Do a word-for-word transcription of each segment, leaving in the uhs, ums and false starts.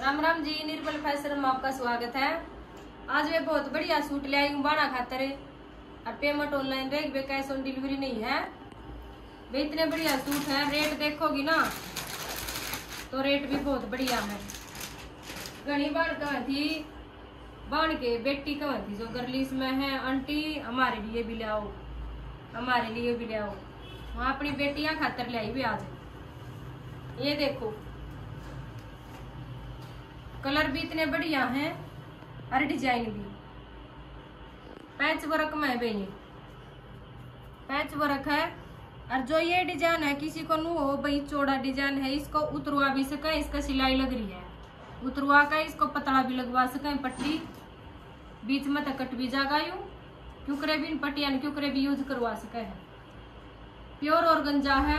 राम राम जी, निर्बल फैशन में आपका स्वागत है। आज वे बहुत बढ़िया सूट ले आई हूँ बाना खातर। और पेमेंट ऑनलाइन रहेगी, वे कैश ऑन डिलीवरी नहीं है। वे इतने बढ़िया सूट है, रेट देखोगी ना तो रेट भी बहुत बढ़िया है। घनी बाण कहाँ थी, बाण के बेटी कहाँ थी जो गर्लिस में है, आंटी हमारे लिए भी ले आओ, हमारे लिए भी ले आओ। वहाँ अपनी बेटियां खातर ले आई भी आज। ये देखो कलर भी इतने बढ़िया हैं और डिजाइन भी पैच वर्क में है। ये पैच वर्क है और जो ये डिजाइन है किसी को नू हो भाई, चौड़ा डिजाइन है, इसको उतरवा भी सके, इसका सिलाई लग रही है उतरवा का, इसको पतला भी लगवा सके, पट्टी बीच में तक कट भी जागा यू क्यूकरे भी पट्टिया क्यूकरे भी यूज करवा सके है। प्योर और गंजा है,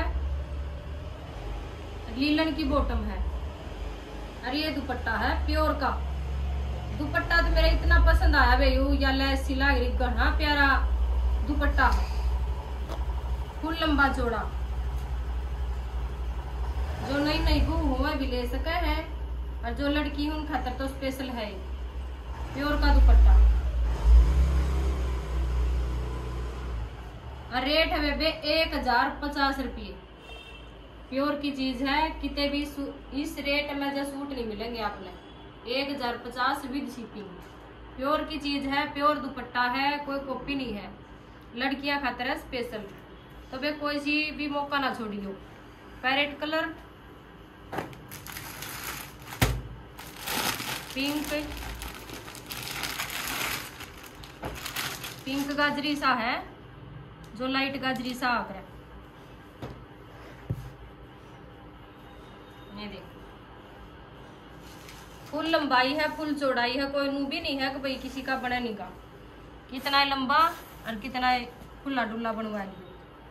लीलन की बॉटम है और ये दुपट्टा है प्योर का। दुपट्टा तो मेरा इतना पसंद आया भाई, या लैस सिलाई घना प्यारा दुपट्टा है, फुल लंबा चौड़ा। जो नई नई बहू हो भी ले सके है और जो लड़की उन खातर तो स्पेशल है। प्योर का दुपट्टा और रेट है वे एक हजार पचास रुपये। प्योर की चीज है, कितने भी इस रेट में जो सूट नहीं मिलेंगे आपने। एक हजार पचास विद शिपिंग। प्योर की चीज है, प्योर दुपट्टा है, कोई कॉपी नहीं है, लड़कियां खातर है स्पेशल। तो वे कोई सी भी मौका ना छोड़ियो। पैरेट कलर, पिंक, पिंक गाजरी सा है, जो लाइट गाजरी सा आकर है। ये देखो फुल लंबाई है, फुल चौड़ाई है, कोई नू भी नहीं है कि भाई किसी का बना नहीं का। कितना लंबा और कितना खुला डुल्ला बनवा लिया।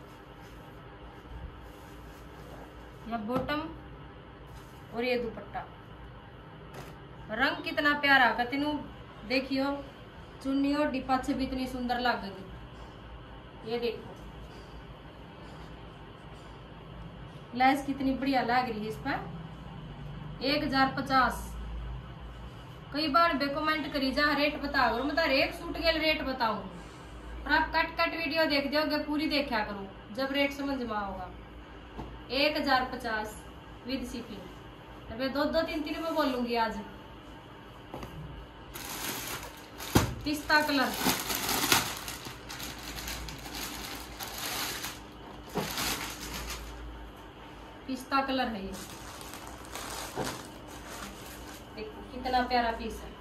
या बॉटम और ये दुपट्टा, रंग कितना प्यारा का तीनों देखियो। चुन्नी और डिब्बा से भी इतनी सुंदर लगेगी। ये देखो लैस कितनी बढ़िया लग रही है इस पर। एक हजार पचास। कई बार बे कमेंट करी जा रेट बता करो, मतलब एक सूट के रेट बताऊं, और आप कट कट वीडियो देख दोगे, पूरी देखा करो जब रेट समझ में होगा। एक हजार पचास विद शिपिंग। मैं दो दो तीन तीन में बोलूंगी आज। पिस्ता कलर, पिस्ता कलर है ये, देखो कितना प्यारा पीस है।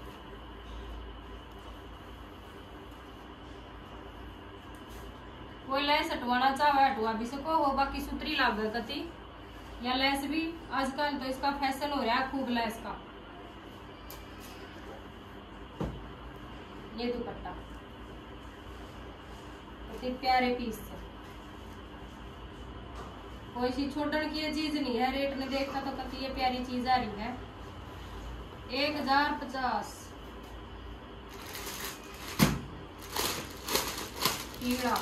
कोई लैस हटवाना चाहे हटवा भी सको हो, बाकी सुतरी लाग कति या लैस भी आजकल तो इसका फैशन हो रहा है खूब लैस का। ये दुपट्टा इतने प्यारे पीस है, कोई सी छोड़ने की चीज नहीं है। रेट में देखा तो कति ये प्यारी चीज आ रही है। एक हजार पचास। कीड़ा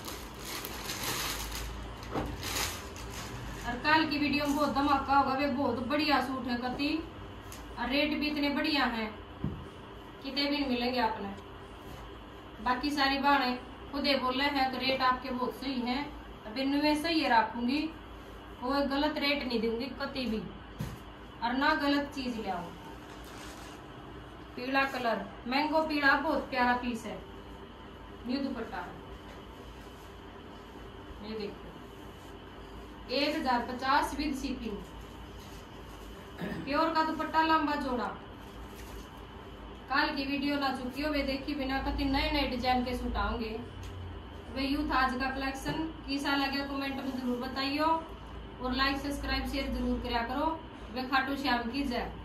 और कल की वीडियो में बहुत धमाका होगा, वे बहुत बढ़िया सूट है कति और रेट भी इतने बढ़िया हैं, कितने भी नहीं मिलेंगे आपने। बाकी सारी बाणे खुदे बोले हैं कि रेट आपके बहुत सही हैं, अब इनमें सही रखूंगी, कोई गलत रेट नहीं दूंगी कति भी, और ना गलत चीज ले आओ। पीला कलर, मैंगो पीला, बहुत प्यारा पीस है। न्यू दुपट्टा है, ये देखो एक हजार पचास विद शिपिंग। प्योर का दुपट्टा लंबा चौड़ा। कल की वीडियो ना चुकी हो वे देखी बिना, कति नए नए डिजाइन के सूट आएंगे। वे यूथ आज का कलेक्शन कैसा लगे कमेंट में जरूर बताइयो और लाइक सब्सक्राइब शेयर जरूर करा करो। वे खाटू श्याम की जय।